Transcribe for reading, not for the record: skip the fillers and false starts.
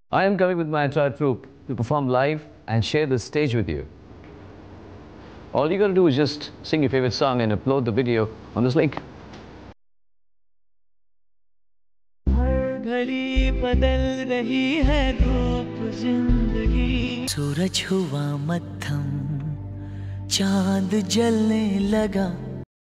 I am coming with my entire troupe to perform live and share the stage with you. All you gotta do is just sing your favorite song and upload the video on this link. घड़ी बदल रही है रूप जिंदगी सूरज हुआ मध्यम चांद जलने लगा